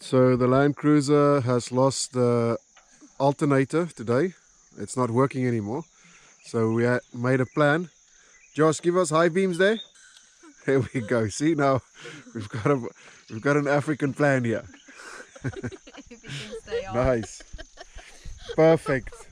So the Land Cruiser has lost the alternator today. It's not working anymore. So we made a plan. Josh, give us high beams there. There we go. See, now we've got an African plan here. If it can stay on. Nice. Perfect.